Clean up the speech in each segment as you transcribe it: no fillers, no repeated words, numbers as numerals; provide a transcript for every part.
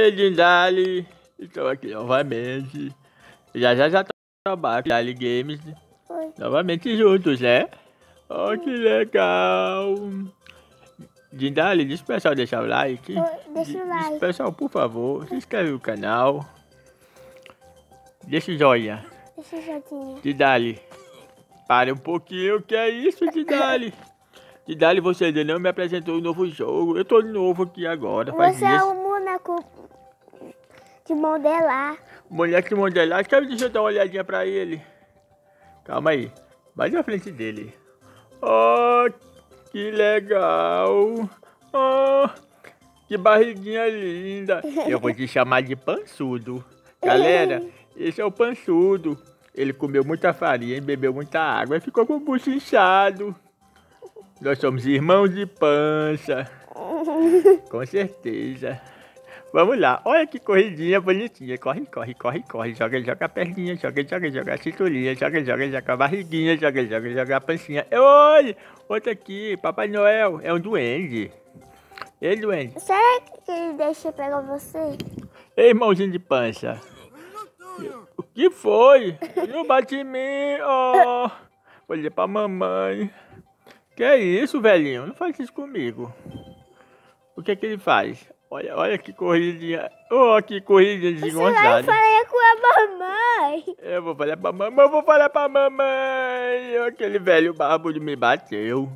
Oi, Dindali. Estou aqui novamente. Já trabalho com Dindali Games. Oi. Novamente juntos, né? Oh, que legal. Dindali, deixa o pessoal deixar o like. Deixa o like. Pessoal, por favor, se inscreve no canal. Deixa o joinha. Deixa o joinha. Dindali, pare um pouquinho. O que é isso, Dindali? Dindali, você ainda não me apresentou um novo jogo. Eu tô novo aqui agora. Você é um boneco de modelar. Boneco de modelar? Deixa eu dar uma olhadinha pra ele. Calma aí. Mais na frente dele. Oh, que legal. Oh, que barriguinha linda. Eu vou te chamar de Pançudo. Galera, esse é o Pançudo. Ele comeu muita farinha e bebeu muita água e ficou com o bucho inchado. Nós somos irmãos de pança. Com certeza. Vamos lá. Olha que corridinha bonitinha. Corre. Joga a perninha. Joga a cinturinha. Joga a barriguinha. Joga a pancinha. Oi! Outra aqui. Papai Noel. É um duende. Ei, duende. Será que ele deixa eu pegar você? Ei, irmãozinho de pança. O que foi? Não bate em mim. Oh. Vou dizer pra mamãe. Que é isso, velhinho? Não faz isso comigo. O que é que ele faz? Olha que corridinha. Oh, que corridinha desengonçada. Você vai falar com a mamãe. Eu vou falar pra mamãe. Aquele velho barbudo me bateu.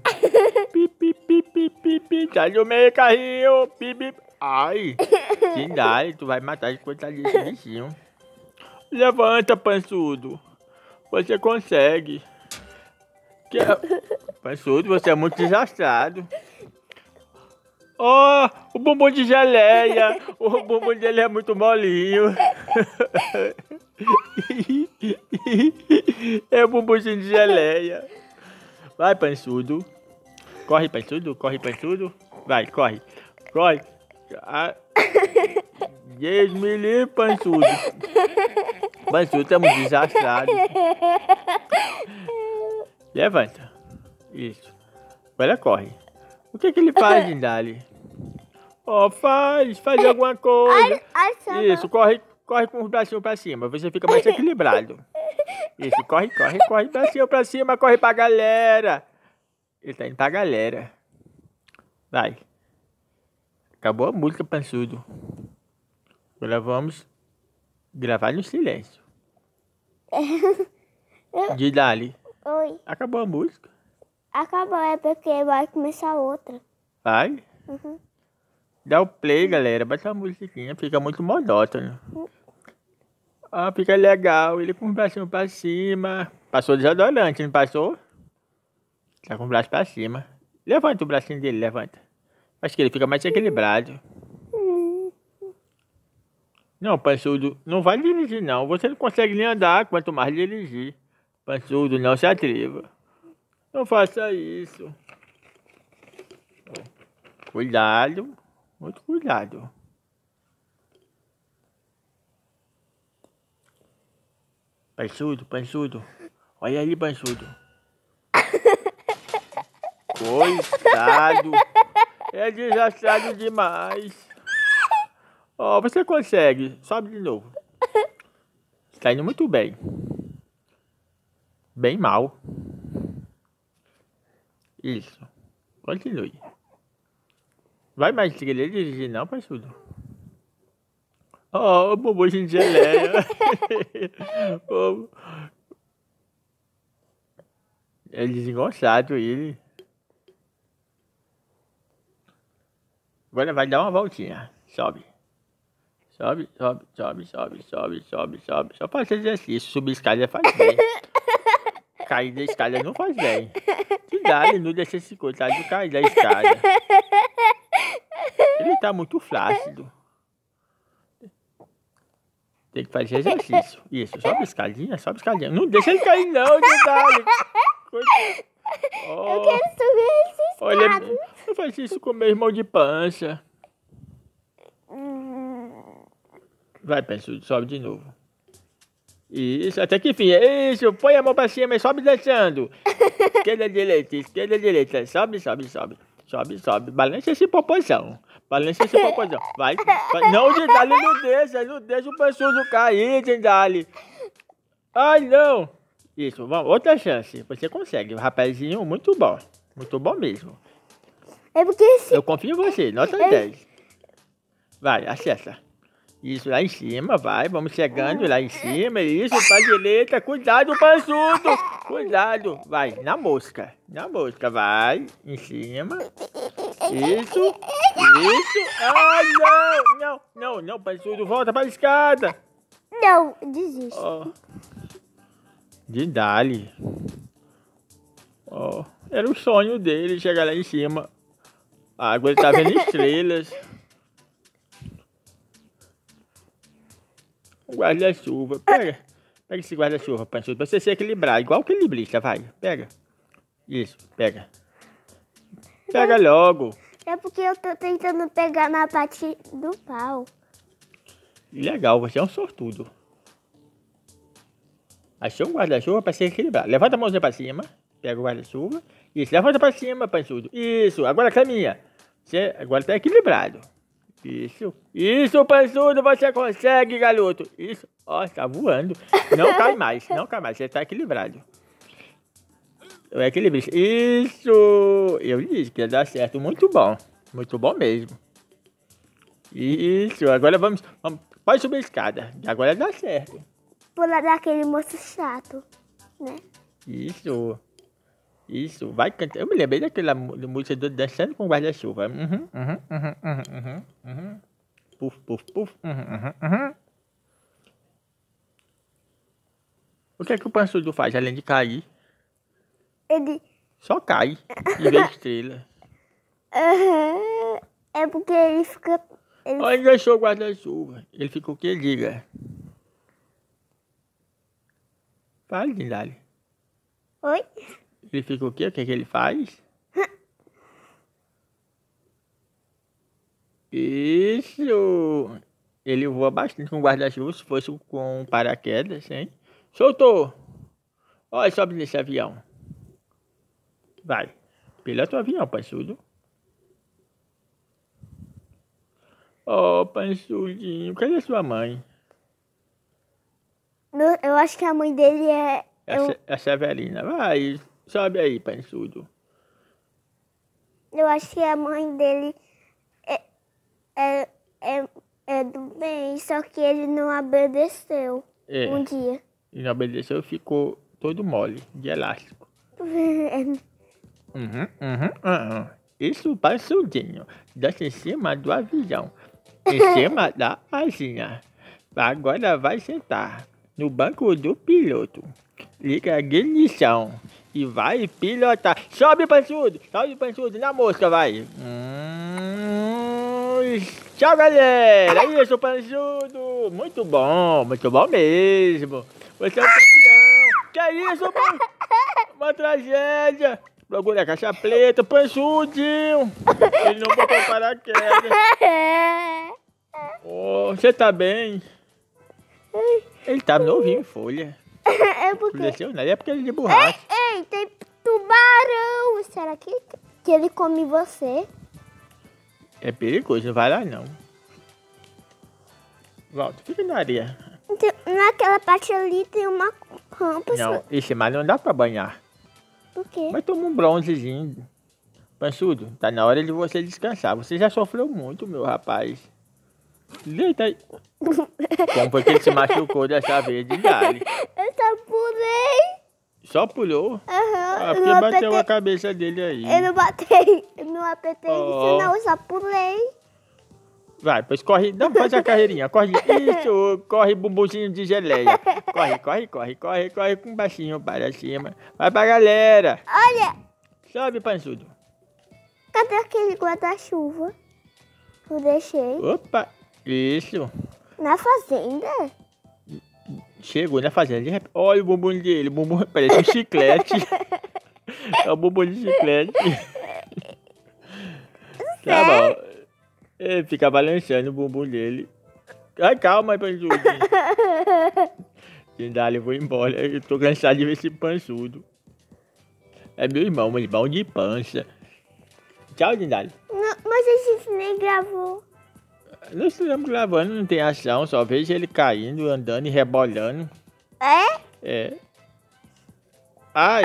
Pi. Sai do meio, carrinho. Pi. Ai. Dindali, tu vai matar de coitadinho desse bichinho. Levanta, Pançudo. Você consegue. Pançudo, você é muito desastrado. Oh, o bumbum de geleia. O bumbum dele é muito molinho. É o bumbumzinho de geleia. Vai, Pançudo. Corre, Pançudo. Vai, corre. Deus me livre, Pançudo. Pançudo, estamos desastrados. Levanta. Isso. Agora corre. O que ele faz, Dindali? Oh, faz alguma coisa. Isso, corre com os bracinhos pra cima. Você fica mais equilibrado. Isso, corre bracinho pra cima, corre pra galera. Ele tá indo pra galera. Vai. Acabou a música, Pançudo. Agora vamos gravar no silêncio. Dindali. Oi. Acabou a música. Acabou, é porque vai começar outra. Vai? Uhum. Dá o play, galera. Bota a musiquinha, fica muito monótono. Ah, fica legal. Ele com o bracinho pra cima. Passou desodorante, não passou? Tá com o braço pra cima. Levanta o bracinho dele, levanta. Acho que ele fica mais equilibrado. Não, Pançudo, não vai dirigir não. Você não consegue nem andar, quanto mais dirigir. Pançudo, não se atreva. Não faça isso. Cuidado. Muito cuidado. Pançudo. Olha ali, Pançudo. Coitado. É desastrado demais. Ó, você consegue. Sobe de novo. Está indo muito bem. Bem mal. Isso. Continue. Vai mais querer dirigir não, Pançudo? Oh, o bumbumzinho de geleia. Oh. É desengonçado ele. Agora vai dar uma voltinha. Sobe. Sobe. Só faz exercício. Subir escada faz bem. Cair da escada não faz bem. Cuidado, não deixa esse coitado cair da escada. Ele tá muito flácido. Tem que fazer exercício. Isso, sobe escadinha. Não deixa ele cair não, Dindali. Eu quero subir esse escada. Olha, não faz isso com meu irmão de pança. Vai, Pançudo, sobe de novo. Isso, até que enfim. Isso, põe a mão pra cima e sobe dançando. Esquerda, direita. Sobe. Balança esse popozão. Balança esse popozão. Vai. Não, Dindali, não deixa o pançudo cair, Dindali. Ai, não. Isso, vamos, outra chance. Você consegue, rapazinho, muito bom. Muito bom mesmo. É porque se... Eu confio em você, nota 10. Vai, acessa. Isso, lá em cima, vai, vamos chegando lá em cima, isso, pra direita, cuidado, pançudo, cuidado, vai, na mosca, vai, em cima, isso, ai, não, pançudo, volta pra escada. Não, desiste. Oh. Dindali. Oh, era o sonho dele chegar lá em cima. Agora ele tá vendo estrelas. O guarda-chuva. Pega esse guarda-chuva, pançudo, pra você se equilibrar. Igual que equilibrista, vai. Pega. Isso, pega. Pega logo. É porque eu tô tentando pegar na parte do pau. Legal, você é um sortudo. Achou um guarda-chuva pra se equilibrar. Levanta a mãozinha pra cima. Pega o guarda-chuva. Isso, levanta pra cima, pançudo. Isso, agora caminha. Você agora tá equilibrado. Isso, pançudo, você consegue, garoto. Isso, ó, tá voando. Não cai mais, você tá equilibrado. Eu equilibrei. Isso, eu disse que ia dar certo, muito bom mesmo. Isso, agora vamos, pode subir a escada, agora dá certo. Pular daquele moço chato, né? Isso, vai cantar. Eu me lembrei daquela música do Dançando com Guarda-Chuva. Puf, puf, puf. O que é que o pançudo faz além de cair? Ele... Só cai e vê estrela. É porque ele fica... Olha, ele deixou o guarda-chuva. Ele fica o que? Diga. Fale, Dindali. Oi? Ele fica o quê? O que é que ele faz? Isso! Ele voa bastante com guarda-chuva, se fosse com paraquedas, hein? Soltou! Olha, sobe nesse avião. Vai. Pilota o avião, pançudo. Oh, pançudinho, cadê sua mãe? Eu acho que a mãe dele é... A Severina. Vai, sobe aí, pançudo. Eu acho que a mãe dele é do bem, só que ele não obedeceu um dia. E não obedeceu, ficou todo mole, de elástico. Isso, pançudinho. Desce em cima do avião. Em cima da asinha. Agora vai sentar no banco do piloto. Liga a ignição e vai pilotar. Sobe, pançudo, na mosca, vai. Tchau, galera. Isso, pançudo. Muito bom mesmo. Você é o campeão. Que é isso, mano? Uma tragédia. Procura a caixa preta, pançudinho. Ele não botou paraquedas. Oh, você tá bem? Ele tá novinho em folha. É porque... É porque ele é de borracha. Ei, tem tubarão. Será que ele come você? É perigoso, não vai lá não. Volta, fica na areia. Naquela parte ali tem uma rampa. Não, esse mar não dá pra banhar. Por quê? Mas toma um bronzezinho. Pançudo, tá na hora de você descansar. Você já sofreu muito, meu rapaz. Deita aí. Como foi que ele se machucou dessa vez, Dindali? Eu só pulei. Só pulou? Aham. Porque bateu a cabeça dele aí. Eu não batei. Eu não apertei isso, não. Eu só pulei. Vai, pois corre. Não, faz a carreirinha. Corre. Isso, corre, bumbumzinho de geleia. Corre com baixinho para cima. Vai pra galera. Olha. Sobe, pançudo. Cadê aquele guarda-chuva que eu deixei? Opa, isso. Na fazenda? Chegou na fazenda de repente. Olha o bumbum dele. O bumbum parece um chiclete. É o bumbum de chiclete. Tá bom. Ele fica balançando o bumbum dele. Ai, calma, pançudo. Dindali, eu vou embora. Eu tô cansado de ver esse pançudo. É meu irmão de pança. Tchau, Dindali. Não, Mas a gente nem gravou. Nós estamos gravando, não tem ação, só vejo ele caindo, andando e rebolando. É? É. Ai!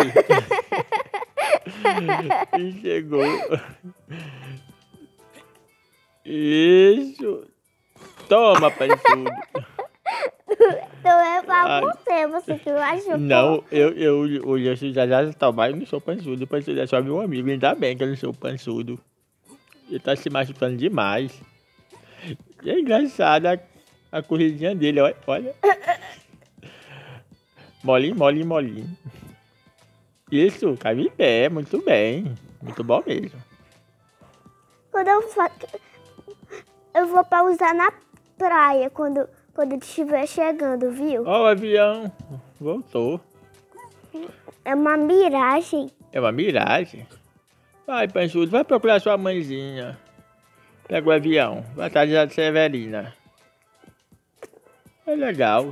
E chegou. Isso. Toma, pançudo. Então é pra Ai. você que machucou. Não, o Jesus já tá mais, eu não sou pançudo. O pançudo é só meu amigo. Ainda bem que eu não sou pançudo. Ele tá se machucando demais. E é engraçado a corridinha dele, olha. Molinho, molinho, molinho. Isso, caiu em pé, muito bem. Muito bom mesmo. Quando eu vou pausar na praia quando estiver chegando, viu? Ó, o avião voltou. É uma miragem. É uma miragem. Vai, pançudo, vai procurar sua mãezinha. Pega o avião, vai atrás da Severina. É legal.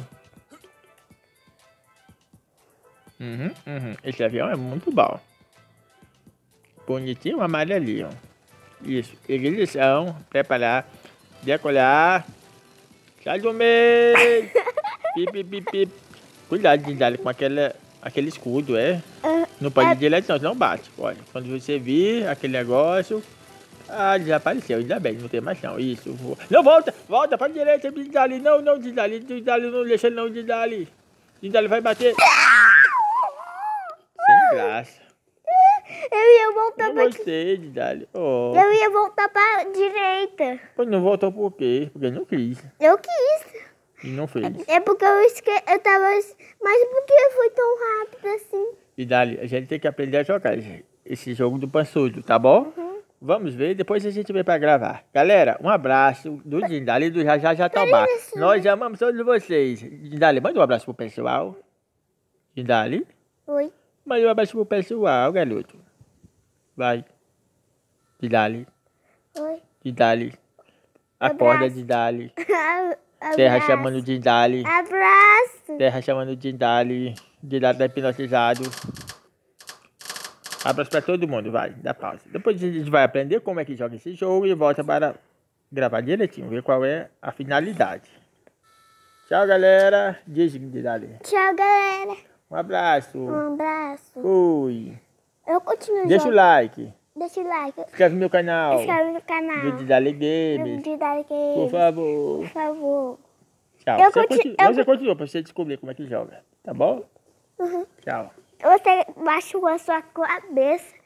Esse avião é muito bom. Bonitinho, amarelinho. Isso, ignição, preparar, decolar. Sai do meio. Pip, pip, pip, pip. Cuidado de dar com aquele escudo, é? Não pode ir direto não, senão bate. Olha, quando você vir aquele negócio... Ah, desapareceu, ainda bem, não tem mais não. Isso. Não, volta para a direita, Didali. Não, Didali, não deixa ele não, Didali. Didali vai bater. Sem graça. Eu ia voltar Não pra... gostei, Didali. Oh. Eu ia voltar pra direita. Pois não voltou por quê? Porque não quis. Eu quis. E não fez. É porque eu tava... Mas por que foi tão rápido assim? Didali, a gente tem que aprender a jogar esse jogo do pançudo, tá bom? Vamos ver, depois a gente vem pra gravar. Galera, um abraço do Didali e do Jajá Jatobá. Nós amamos todos vocês. Didali, manda um abraço pro pessoal. Didali, Oi. manda um abraço pro pessoal, garoto. Vai. Didali, Oi. Didali. Acorda, Abraço. Didali. Abraço. Terra chamando Didali. Abraço. Terra chamando Didali. Didali tá hipnotizado. Abraço pra todo mundo, vai, dá pausa. Depois a gente vai aprender como é que joga esse jogo e volta para gravar direitinho, ver qual é a finalidade. Tchau, galera. Diz-me, Didali. Tchau, galera. Um abraço. Um abraço. Fui. Eu continuo Deixa o jogando. like. Deixa o like. Inscreve no meu canal. Inscreve no canal. Do Didali Games. Didali Games. Por favor. Por favor. Tchau. Você continua pra você descobrir como é que joga. Tá bom? Tchau. Você machucou a sua cabeça.